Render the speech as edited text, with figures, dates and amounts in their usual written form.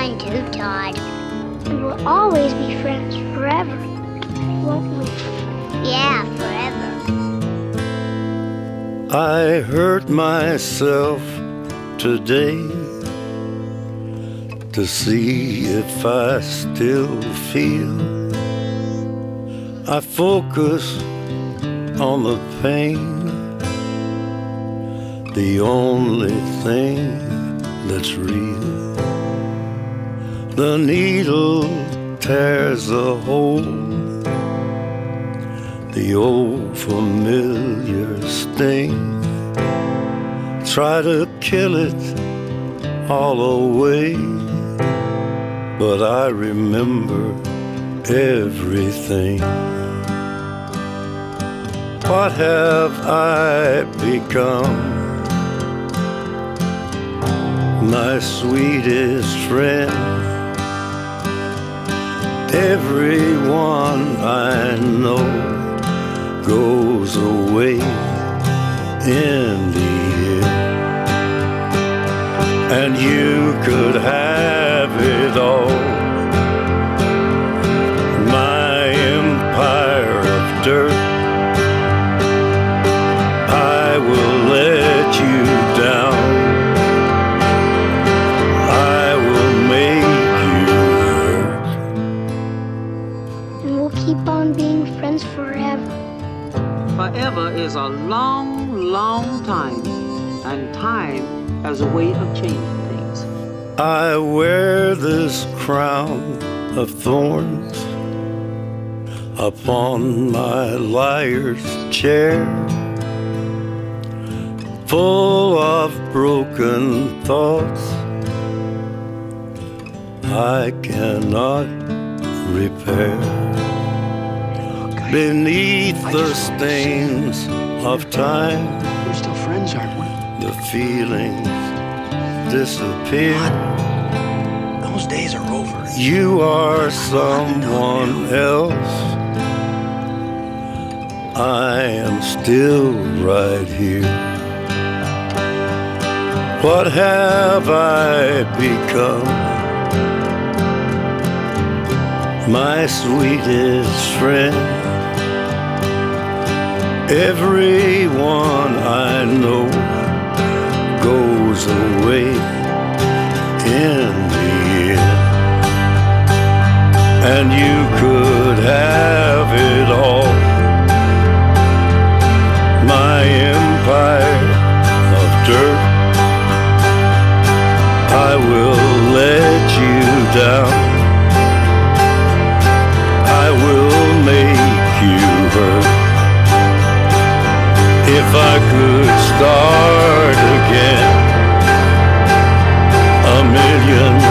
mine too, Todd. And we'll always be friends forever, won't we? Yeah, forever. I hurt myself today to see if I still feel. I focus on the pain, the only thing that's real. The needle tears a hole, the old familiar sting. Try to kill it all away, but I remember everything. What have I become? My sweetest friend. Everyone I know goes away in the end, and you could have it all. My empire of dirt, I will let you down. I will make you hurt. And we'll keep on being friends forever. Forever is a long, long time, and time has a way of changing things. I wear this crown of thorns upon my liar's chair, full of broken thoughts I cannot repair. Beneath the stains of time, we're still friends, aren't we? the feelings disappear. Those days are over. You are someone else. I am still right here. What have I become? My sweetest friend. Everyone I know goes away in the end, and you could have it all. My empire of dirt, I will let you down. I will make you hurt. If I could start again, a million